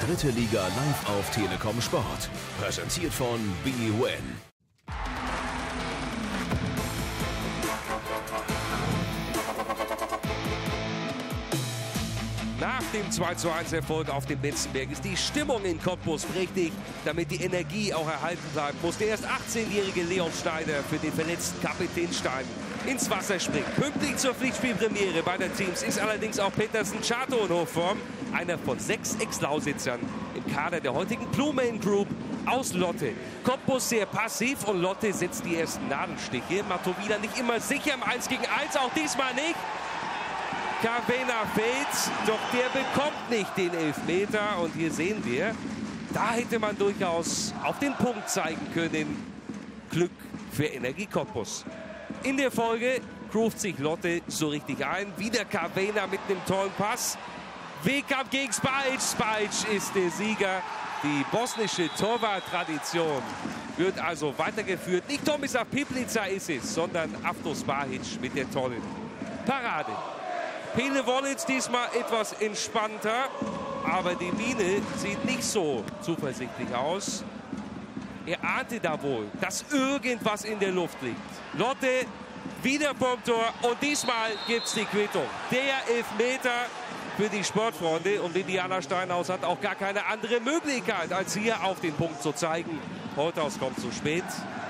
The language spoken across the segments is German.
dritte Liga live auf Telekom Sport. Präsentiert von bwin. Nach dem 2:1 auf dem Betzenberg ist die Stimmung in Cottbus prächtig. Damit die Energie auch erhalten bleibt, muss der erst 18-jährige Leon Steiner für den verletzten Kapitän Stein ins Wasser springen. Pünktlich zur Pflichtspielpremiere beider Teams ist allerdings auch Petersen Chato in Hochform. Einer von 6 Ex-Lausitzern im Kader der heutigen Blue Man Group aus Lotte. Cottbus sehr passiv und Lotte setzt die ersten Nadelstiche. Matowida nicht immer sicher im 1 gegen 1, auch diesmal nicht. Carvena fällt, doch der bekommt nicht den Elfmeter. Und hier sehen wir, da hätte man durchaus auf den Punkt zeigen können. Glück für Energie Cottbus. In der Folge groovt sich Lotte so richtig ein. Wieder Carvena mit einem tollen Pass. Wehkamp gegen Spajic. Spajic ist der Sieger. Die bosnische Torwart-Tradition wird also weitergeführt. Nicht Tomislav Piplica ist es, sondern Avdo Spajic mit der tollen Parade. Pele Wollitz diesmal etwas entspannter, aber die Miene sieht nicht so zuversichtlich aus. Er ahnte da wohl, dass irgendwas in der Luft liegt. Lotte wieder vom Tor und diesmal gibt es die Quittung. Der Elfmeter für die Sportfreunde und Indiana Steinhaus hat auch gar keine andere Möglichkeit, als hier auf den Punkt zu zeigen. Holthaus kommt zu spät.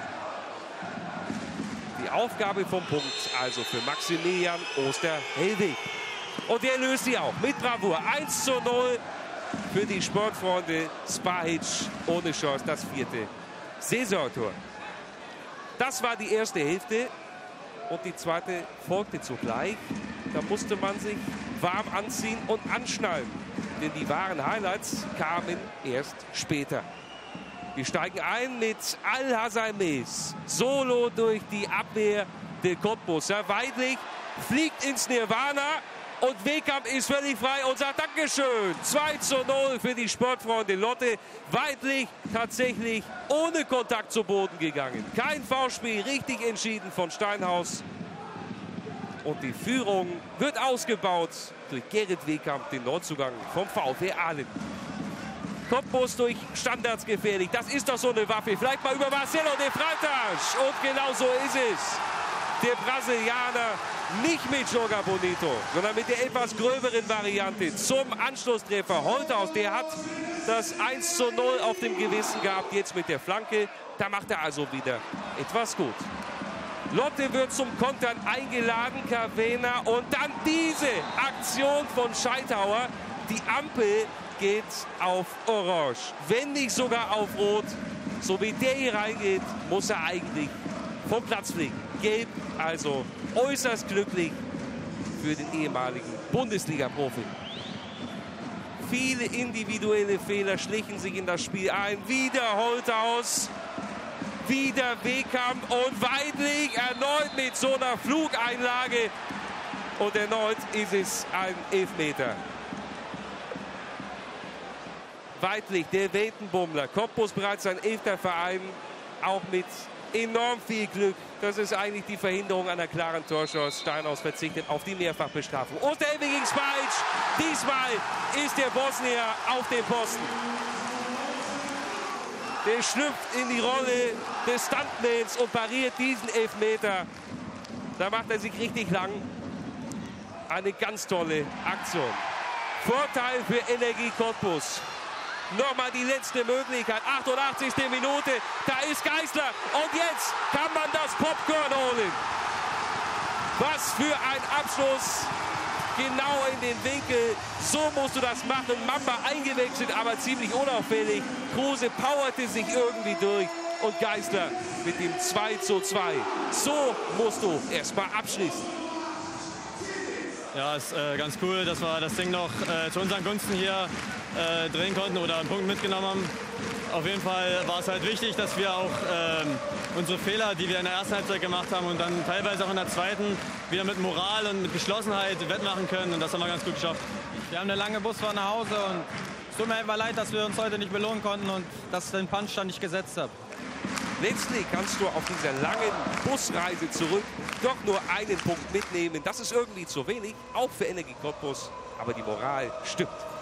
Die Aufgabe vom Punkt also für Maximilian Osterhellweg. Und er löst sie auch mit Bravour. 1:0 für die Sportfreunde. Spajic ohne Chance, das 4. Saisontor. Das war die erste Hälfte und die zweite folgte zugleich. Da musste man sich warm anziehen und anschnallen, denn die wahren Highlights kamen erst später. Wir steigen ein mit Al-Hasames. Solo durch die Abwehr der Cottbuser. Weidlich fliegt ins Nirvana und Wehkamp ist völlig frei und sagt Dankeschön. 2:0 für die Sportfreunde Lotte. Weidlich tatsächlich ohne Kontakt zu Boden gegangen. Kein Foulspiel, richtig entschieden von Steinhaus. Und die Führung wird ausgebaut durch Gerrit Wehkamp, den Neuzugang vom VfB Aalen. Cottbus durch Standards gefährlich. Das ist doch so eine Waffe. Vielleicht mal über Marcelo de Freitas. Und genau so ist es. Der Brasilianer nicht mit Joga Bonito, sondern mit der etwas gröberen Variante zum Anschlusstreffer. Holthaus, der hat das 1:0 auf dem Gewissen gehabt. Jetzt mit der Flanke. Da macht er also wieder etwas gut. Lotte wird zum Kontern eingeladen. Carvena. Und dann diese Aktion von Scheithauer. Die Ampel geht auf Orange, wenn nicht sogar auf Rot. So wie der hier reingeht, muss er eigentlich vom Platz fliegen. Gelb, also äußerst glücklich für den ehemaligen Bundesliga-Profi. Viele individuelle Fehler schlichen sich in das Spiel ein. Wieder Holthaus, wieder Wehkamp und Weidlich erneut mit so einer Flugeinlage. Und erneut ist es ein Elfmeter. Weidlich, der Weltenbummler. Cottbus bereits sein 11. Verein, auch mit enorm viel Glück. Das ist eigentlich die Verhinderung einer klaren Torchance. Steinhaus verzichtet auf die Mehrfachbestrafung. Osterhellweg gegen Spajic. Diesmal ist der Bosnier auf dem Posten. Der schlüpft in die Rolle des Stuntmans und pariert diesen Elfmeter. Da macht er sich richtig lang. Eine ganz tolle Aktion. Vorteil für Energie Cottbus. Nochmal die letzte Möglichkeit. 88. Minute. Da ist Geisler. Und jetzt kann man das Popcorn holen. Was für ein Abschluss. Genau in den Winkel. So musst du das machen. Mamba eingewechselt, aber ziemlich unauffällig. Kruse powerte sich irgendwie durch. Und Geisler mit dem 2:2. So musst du erstmal abschließen. Ja, ist ganz cool, dass wir das Ding noch zu unseren Gunsten hier drehen konnten oder einen Punkt mitgenommen haben. Auf jeden Fall war es halt wichtig, dass wir auch unsere Fehler, die wir in der ersten Halbzeit gemacht haben und dann teilweise auch in der zweiten, wieder mit Moral und mit Geschlossenheit wettmachen können. Und das haben wir ganz gut geschafft. Wir haben eine lange Busfahrt nach Hause und es tut mir einfach leid, dass wir uns heute nicht belohnen konnten und dass ich den Punch dann nicht gesetzt habe. Letztlich kannst du auf dieser langen Busreise zurück doch nur einen Punkt mitnehmen. Das ist irgendwie zu wenig, auch für Energie Cottbus. Aber die Moral stimmt.